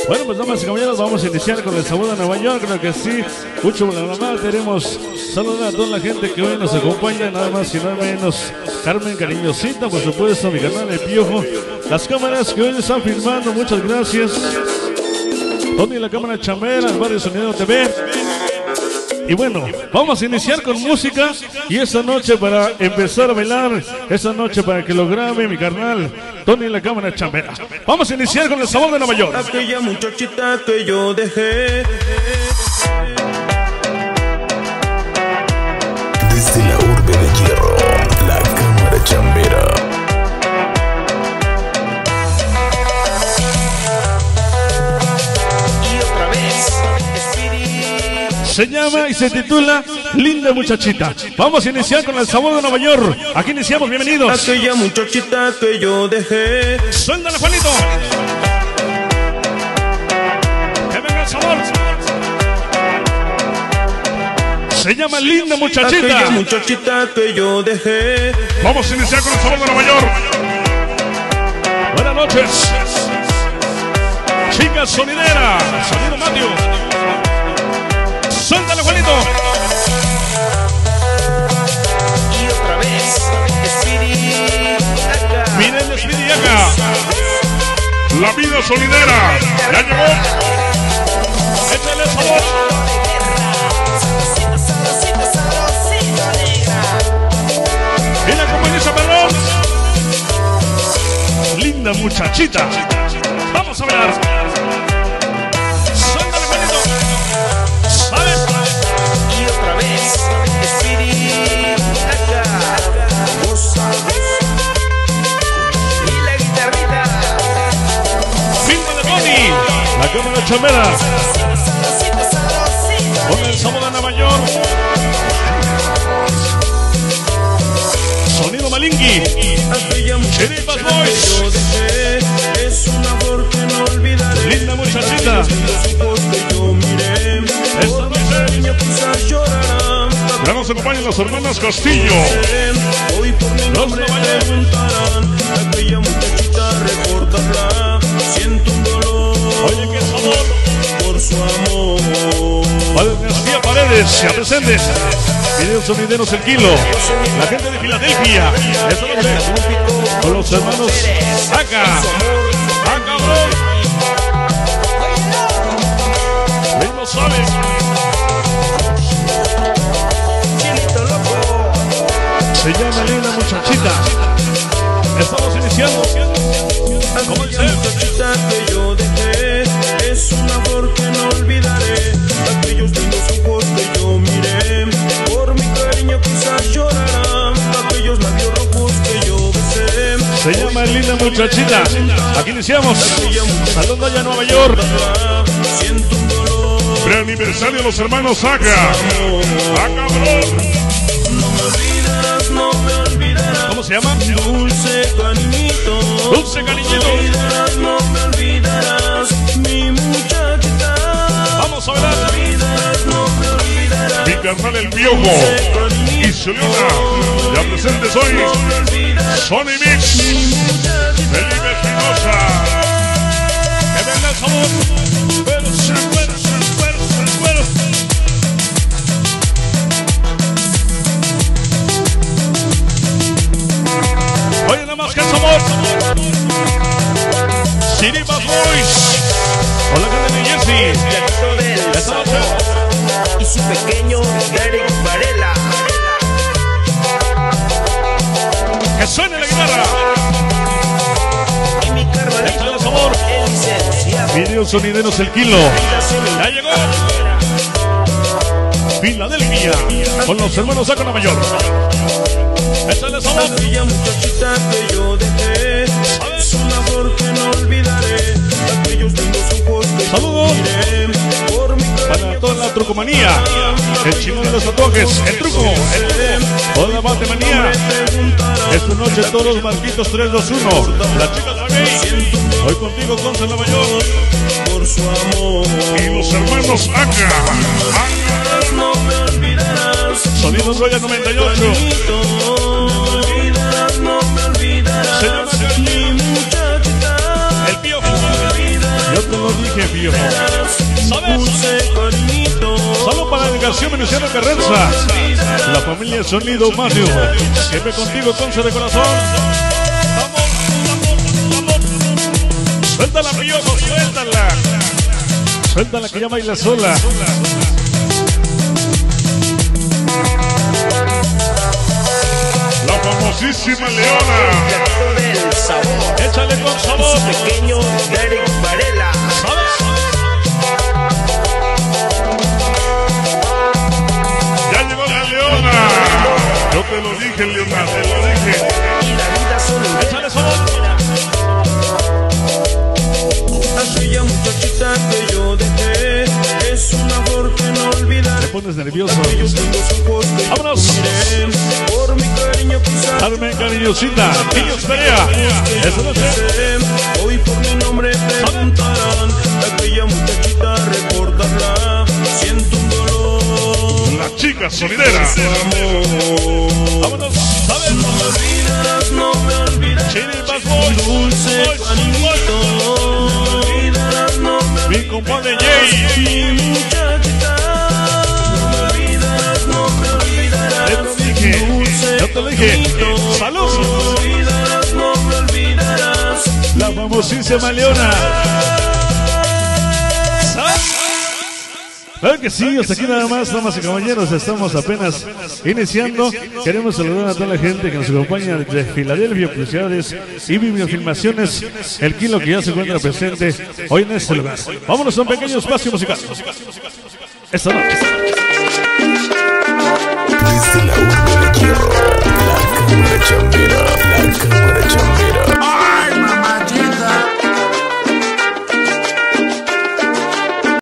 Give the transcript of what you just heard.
Bueno, pues damas y caballeros, vamos a iniciar con el sabor de Nueva York, creo que sí. Mucho más queremos saludar a toda la gente que hoy nos acompaña, nada más y nada menos. Carmen Cariñosita, por supuesto, mi canal El Piojo. Las cámaras que hoy están filmando, muchas gracias. Tony, la cámara chambera, el barrio Sonido TV. Y bueno, vamos a iniciar con música. Y esta noche para empezar a bailar, esta noche para que lo grabe mi carnal Tony, la cámara chambera. Vamos a iniciar con el sabor de Nueva York. Aquella muchachita que yo dejé. Desde la urbe de hierro, la cámara chambera. Y otra vez, Se llama y se titula Linda Muchachita. Vamos a iniciar con el sabor de Nueva York. Aquí iniciamos, bienvenidos. aquella muchachita que yo dejé. Suéltale, Juanito. Que venga el sabor. Se llama Linda Muchachita. Aquella muchachita que yo dejé. Vamos a iniciar con el sabor de Nueva York. Buenas noches. Chica sonidera. Sonido Mateo. Suéltale, Juanito. Y otra vez, Speedy acá. Miren el Speedy acá. La vida sonidera. Ya llegó. Échale sabor. Mira cómo dice perrón. Linda muchachita. Vamos a ver. Suéltale, Juanito. ¿Sabes? Y otra vez, Speedy acá. Goza. Y la guitarrita. Firma de Tony. La cámara chambera. Con el sabor de Nueva York. Sonido Malingui. Aquella muchachita Chiripas que Boys. yo dejé. Es una flor que no olvidaré. Linda muchachita. Los ojos que yo miré. Esta noche Niña quizás llorará. ya nos acompañan las hermanas Castillo. Hoy por mi nombre Los Navalle. preguntarán. Aquella muchachita recordarla. Siento un dolor Oye, qué sabor. por su amor. Padre García Paredes, se presente. Video Sonideros el Kilo. La gente de Filadelfia. Esta noche con los hermanos Acá. Acá, bro. Mismo sabe. Chinito loco. Se llama Linda Muchachita. Estamos iniciando. ¿Cómo Aquella dice? muchachita que yo dejé. Es una flor que no olvidaré. Aquellos lindos ojos que yo miré. Por mi cariño quizás llorarán. Aquellos labios rojos que yo besé. Se llama Linda Muchachita. Aquí iniciamos. Saludos allá a Nueva York. Siento un dolor. Preaniversario de los hermanos Acá. Acá, bro. No me olvidarás, no me olvidarás. ¿Cómo se llama? Dulce cariñito. Dulce cariñito. No me olvidarás, no me olvidarás. Mi muchachita. Vamos a No me ver. olvidarás, no me olvidarás. Mi carnal El Piojo y Zulina. Ya presentes hoy. Sony Mix. Felipe Espinosa. Que venga el sabor. Fuerza, fuerza, fuerza, fuerza. Oye, nada más que el sabor. Chiripas Boys. Hola, gente de Jesse. Esta noche. Y su pequeño Eric Varela. Que suene la guitarra. Y mi carnalito, Échale sabor. el licenciado. Video Sonideros el Kilo. Ya llegó. Filadelfia. Con los hermanos Acá Nueva York. Échale sabor. Aquella muchachita que yo dejé. Es una flor que no olvidaré. Aquellos lindos ojos que Saludos. yo miré. Por mi Para cariño toda la trucomanía. El chino de los tatuajes. El truco. Toda la batemanía. Esta noche todos Marquitos 321. La chica de la gay. Hoy contigo Conce Nueva York. por su amor. Y los hermanos Acá. No me olvidarás. Sonido Roya 98. No me olvidarás. Se llama Mi muchachita. El Piojo. Yo te lo dije, Ignacio Menuciano Carranza, la familia Sonido Mario, siempre contigo, Conce de corazón. Vamos. Suéltala, Piojo, suéltala. Suéltala que ya baila sola. La famosísima Leona. Échale con sabor. Pequeño Derek Varela. Ya llegó la Leona. Yo te lo dije, Leona, te lo dije. Échale sabor. Aquella muchachita que yo dejé es un amor que no olvidaré. Te pones nervioso. Aquellos lindos ojos que vámonos. yo miré, por mi cariño quizás. Carmen Cariñosita, Niños Perea. Eso no sé. Hoy por mi nombre preguntarán. Aquella muchachita recordarla. Siento un dolor. La chica sonidera. Vámonos, ¿sabes? No me olvidarás, no me olvidarás. Chile Bass Boys. Dulce panito. No me olvidarás, no me olvidarás. Mi compadre Jay. Mi muchachita. No me olvidarás, no me olvidarás. Te lo dije, yo te lo dije. ¡Salud! No me olvidarás, no me olvidarás. La famosísima Leona. Claro que sí, hasta aquí nada más, damas y caballeros, estamos apenas iniciando. Queremos saludar a toda la gente que nos acompaña desde Filadelfia, Publicidades y Bibliofilmaciones, el Kilo que ya se encuentra presente hoy en este lugar. Vámonos a un pequeño espacio musical. Esta noche. Desde la urbe de Hierro, la Cámara Chambé.